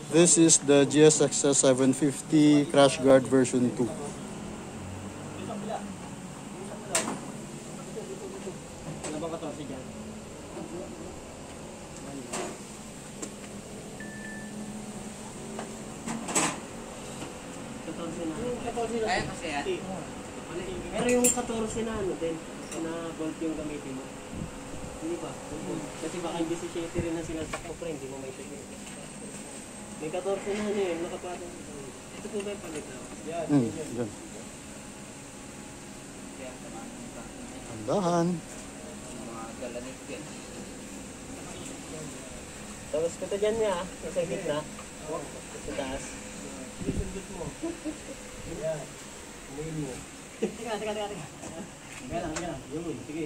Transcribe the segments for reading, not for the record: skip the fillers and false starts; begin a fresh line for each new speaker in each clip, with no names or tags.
This is the GSXS 750 Crash Guard version 2.
Ano bang 14 dyan?
Kaya kasi yan.
Pero yung 14 na ano din, na bolt yung gamitin mo. Hindi ba? Kasi baka yung 17 rin na sinaltak mo, friend, hindi mo may sige. May 14 na ano yun, nakapatong. Ito po ba yung palit na? Yan,
Yan. Andahan.
Mga galanit yan.
Tapos kata dyan niya, nasa gitna. Sa taas. Sundot mo. Yan. Umayin mo. Teka. Teka lang. Yun, sige.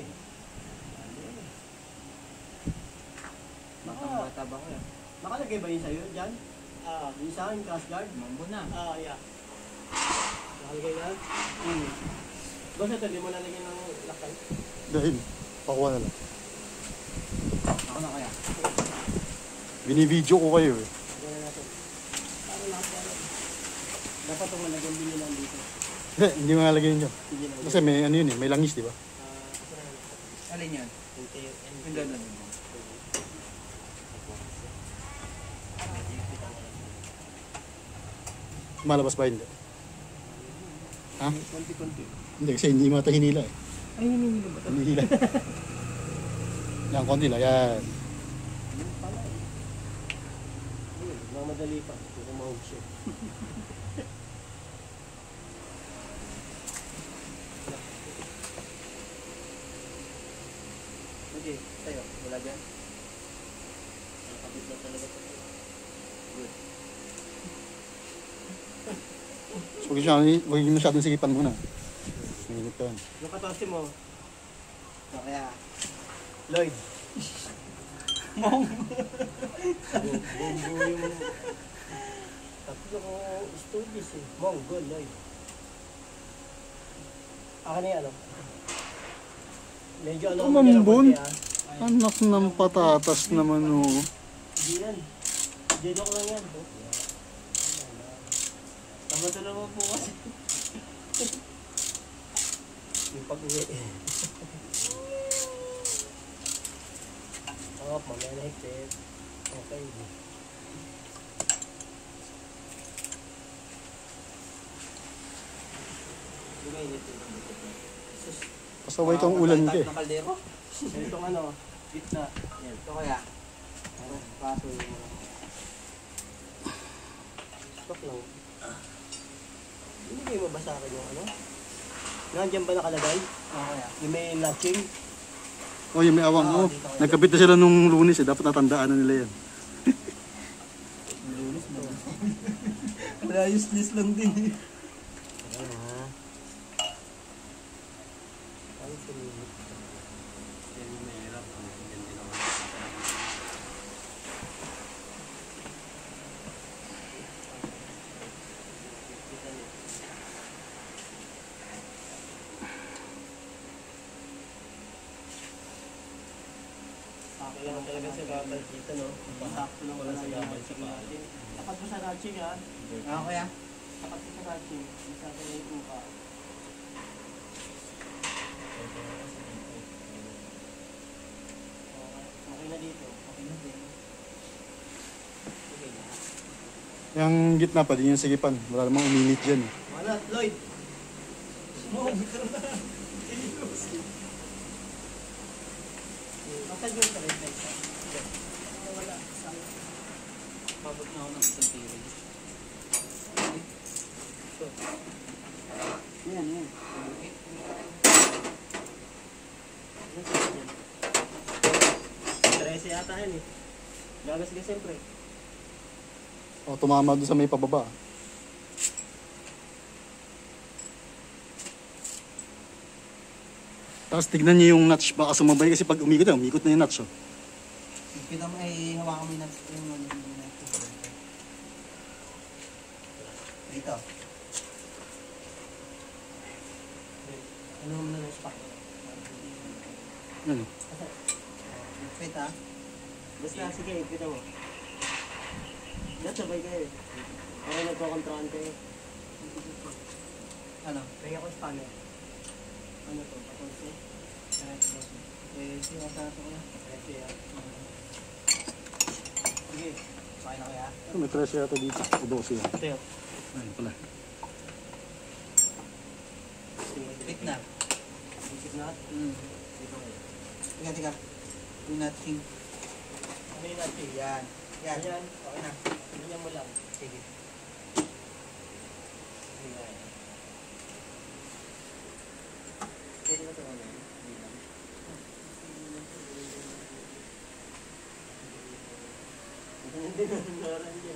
Bata ba ko yan?
Nakalagay ba yun sa'yo dyan? Yung sa akin, crash guard?
Mambo na.
Yeah. Nakalagay na? Basta ito, di mo nalagyan ng lakay.
Dahil, pakuha na lang.
Ako na kaya.
Binibidyo ko kayo eh.
Gawin natin. Paano lahat yan? Dapat ito malagyan din nila dito.
Hindi malalagay yun dyan.
Sige lang.
Kasi may ano yun eh, may langis di ba?
Alin yun? Yung gano'n.
Malabas ba hindi? Ha?
Konti-konti.
Hindi kasi hindi mata hinila eh.
Ay, hinihila ba ito?
Hinihila. Yan, konti lang. Yan.
Yun pala eh. Ayun, mamadali pa. Hindi ko mahog siya.
Okay, tayo. Wala dyan.
Nakabit na talaga ito.
Good.
So, huwag yung masyadong sigipan muna. Minit ka yan.
Yung 14 mo,
So kaya,
Lloyd. Mong. Bumbu yung... Tatlo ko studies eh. Mong, go, Lloyd. Akin na ano? Medyo ano
Tumambon.
konti,
Anak ng patatas naman oh.
Hindi yan. Joke lang yan. Tama naman po kasi. Yung pag-uwi. Mamaya na higpit. Okay.
Pasaway kang ulan ka eh.
ng kaldero.
Itong ano, gitna. Yan.
Ito kaya.
Kaso yung stop lang. Hindi kayo mabasa akin yung ano? Nandiyan ba nakalagay?
Oo kaya.
Yung may latching?
Oh, yung may awang oh. Nagkabit na sila nung Lunes eh. Dapat natandaan na nila yan.
Lunes mo. Wala useless lang din.
Ayan ha. Ay, sumilip. Yan yung mahirap. Yan din naman. Sakto lang talaga sa gabal dito, no? Sakto lang wala sa gabal sa paatin. Tapat mo sa ratching, ha?
Oo kaya.
Tapat mo sa ratching. Isa ka na yung buka. Okay na dito. Okay na dito. Okay na.
Yung gitna pa, di yung sigipan. Wala namang uminit dyan eh.
Wala, Lloyd! Smoke! Nasaan yung tayo sa wala.
Pabot na ako ng isang tiri. Yan.
Nasaan yan? 13 yata yan eh. Gagas ka siyempre.
O, tumama doon sa may pababa. Tapos tignan niyo yung notch. Baka sumabay kasi pag umikot na yung notch oh.
Kita mo ay hawakan mo yung dito.
Ano mo na ng spot?
Ano?
Fit ha?
Basta sige, kita mo. Nasabay kayo. Ako nagkokontrahan kayo.
Ano?
Kaya ako spanner. Ano to? Pakonse?
Sinasasa ko na. Sige, sakay na kaya?
May 13 yata dito. O 12 yan.
Ito yun.
Ayun pala.
Wait na.
Isip na. Dito kayo.
Tiga. Do not think.
Ano yung natin?
Yan. Yan.
Ayan.
Okay na.
Ganyan mo lang.
Sige.
Ayan. Pwede ba ito ano? Hindi lang. Hindi na naran dyan.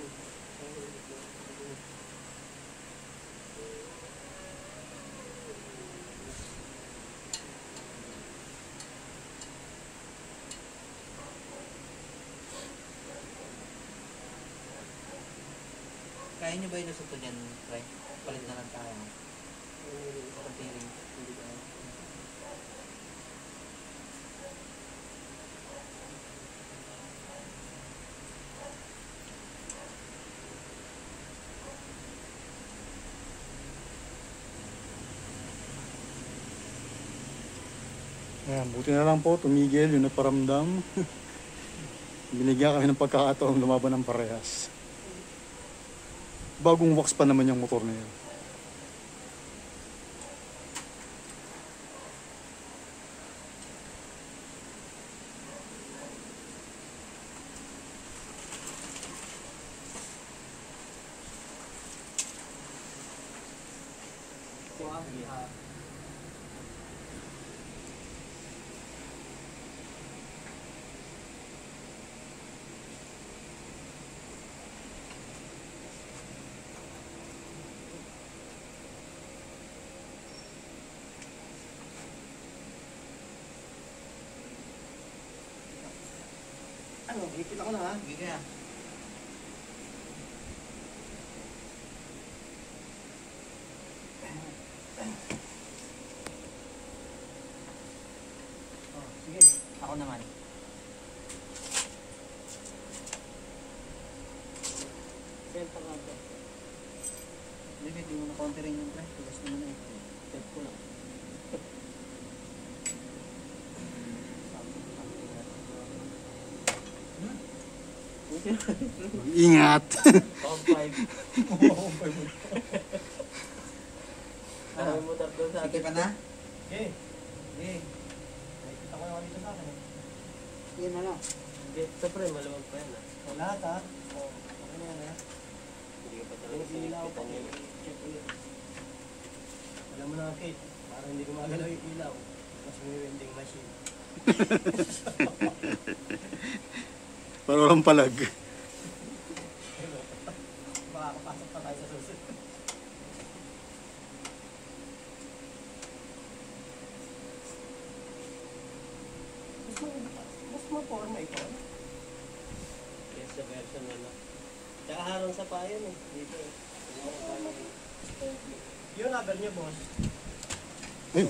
Kaya nyo ba yung lusot to dyan, Pre? Palit na lang tayo. Kontiring.
Hindi ka.
Ayan, buti na lang po, tumigil yung nagparamdam. Binigyan kami ng pagkakataon lumaban ng parehas. Bagong wax pa naman yung motor na yun.
Ano? Ipit ako na ha?
Sige kaya.
Sige.
Ako naman.
Senta ka ito.
Hindi, di mo na kontiring yung Pre. Tugas naman na ito.
Step ko lang.
Ingat!
Top 5. Ano mo tatlo sa
Sige pa na?
Okay.
Sige.
Nakikita ko naman dito sa akin.
Sige na lang.
Hindi, ito pre, malamag pa yan ha.
Lahat ha? Oo. Okay na yan ha?
Hindi ka pa talaga sinigpitan niya.
Check ulit.
Alam mo na Kate, parang hindi gumagalaw yung ilaw. Mas may vending machine.
Para walang palag.
Makakapasok pa tayo sa susunod. Mas ma-forma ito. Yes, sa version na lang. Tsaka harang sa payan eh. Dito eh. Yung number niyo, boss.
Ayun.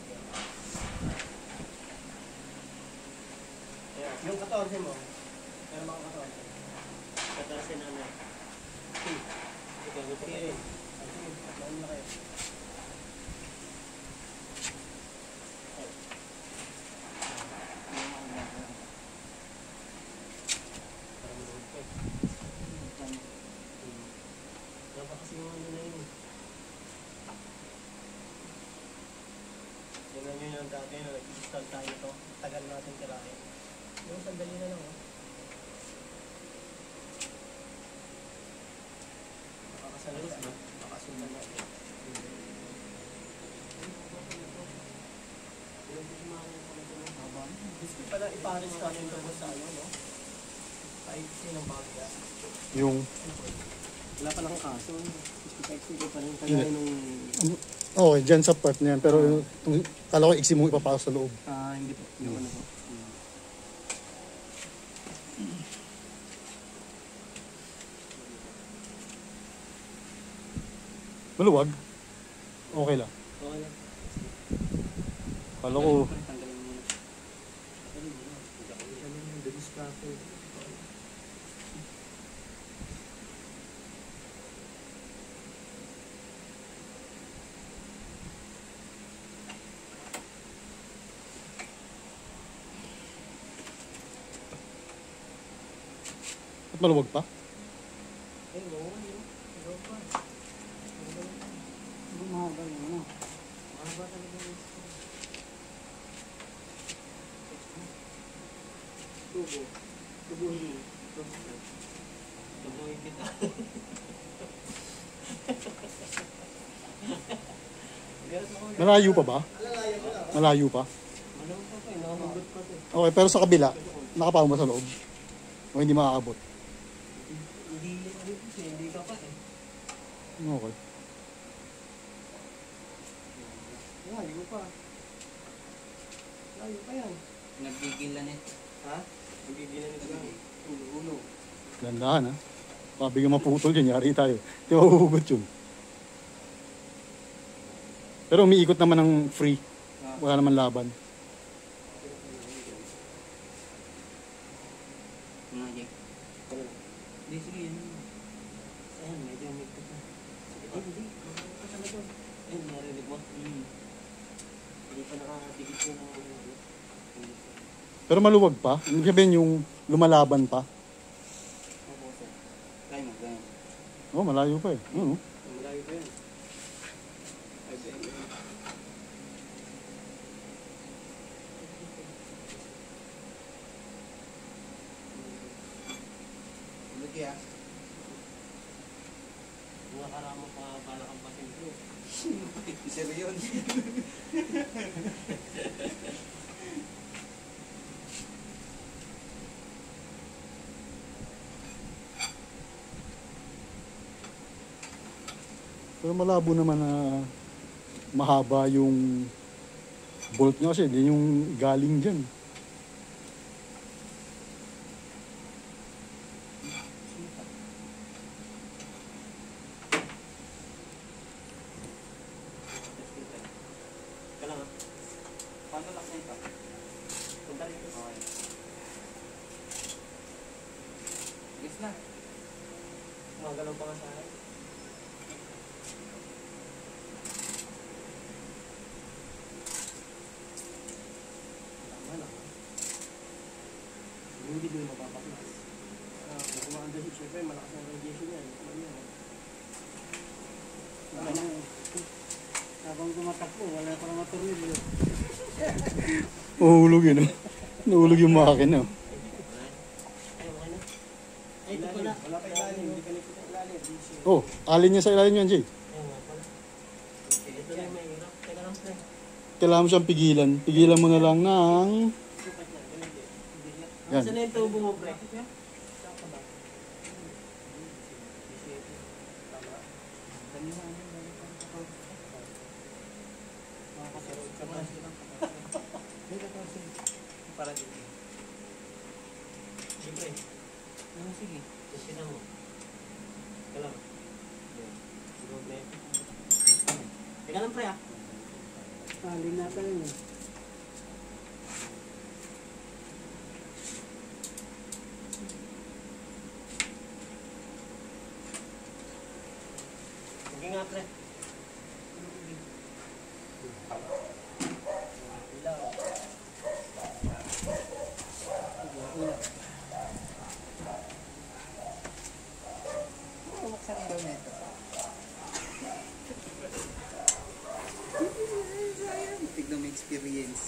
Ayan. Yung 14 mo. Pero mga 14. 14 na na. Ikaw gusto kayo. Sige, maano na kayo. Parang load pa eh. Wala pa kasi yung ano na yun. Tingnan nyo yung dati na nag-install tayo ito. Tagal natin tirahin. Yung sandali na lang oh. Makakasalis na. Makakasundan natin. Gusto pala iparis ka yung tungkol sa ano, no? Kahit sinong bagya.
Yung...
Wala pa lang kaso. 65 ko pa rin kagaya nung...
Okay, dyan sa part na yan. Pero kala ko iksi mo ipapasok sa loob.
hindi po. Yung ano po.
Maluwag? Okay lang.
Okay lang.
Kala ko...
Tanggalin mo na. Tanggalin mo na. Hindi ako isa lang yung bilis traffic.
At maluwag pa?
Eh, oo, yun. Ano pa?
Mahaba yung ano.
Mahaba talaga yun. Tubo. Tubuhin. Tubuhin kita.
Malayo pa ba? Malayo pa?
Malaw pa pa eh. Nakamagot pa to eh.
Okay, pero sa kabila, nakapako ba sa loob? O hindi makakabot?
Hindi, ano kasi, hindi ka pa eh.
Okay.
Layo pa. Layo pa yan.
Nagbigilan eh.
Ha? Hindi ginanit lang. Ulo-ulo.
Dandahan ha. Baka bigyan maputol dyan, yari tayo. Di ba huhugot yun? Pero umiikot naman ng free. Wala naman laban.
Mga Jake. Hindi, sige yun.
Ayan, medyo may ka pa. Sige, ay, hindi. Ka talaga. Ayun, narinig mo. Hindi pa nakakabigit ko ng
Pero maluwag pa. Ibig sabihin yung lumalaban pa.
Try mo, ganyan.
Oh, malayo pa eh. Oo.
malayo pa yun. Ay,
Ulit kaya.
mga karamo pa pala kang pasimple.
Sir yun.
Pero malabo naman na mahaba yung bolt niya kasi hindi yung galing dyan.
Ka lang ha.
Paano lang sa'yo pa?
Punta rito.
Okay. Yes na.
Magalaw pa nga sa akin. Tama lang ha. Hindi doon mapapaklas. Kung kumanda siya, syempre malakas ang radiation yan. Ano yan?
Wala nang, habang tumatakbo, wala pa naman tornilyo.
Uhulog yun oh. Nahulog yung makina oh.
Ay, okay na. Ay, ito pala. Wala pa ilalim. Hindi ka nakita ilalim.
Oh, alin niya sa ilalim yan, Jay.
Ayun nga pala. Ito na yung may hirap. Teka lang, pre.
Kailangan mo siyang pigilan. Pigilan mo na lang ng...
Sukat na. Ganun din.
Yan.
Saan na yung tubo mo, pre? Saan ka ba?
Para dito.
Siyempre.
Ano, sige.
Tignan mo. Teka lang. Siguro, pre. Teka lang, pre, ah.
Alin na tayo yun.
Sige nga, pre. Ilaw.
Kumaksan daw nito. Tignan mo experience.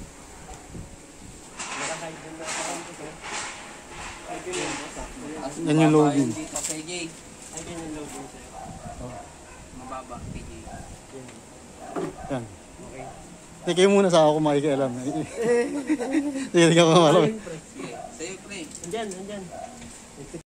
Nakahide din na ako dito. Ay, yun.
Yan yung loading.
Dito kay Jake.
Ay, yun yung loading sa'yo.
Mababa kay Jake.
Yan.
Okay.
Teka muna sa ako makikialam. Sige, tingnan ko.
Ayun, pre.
Sige, sa'yo pre.
Andyan, andyan.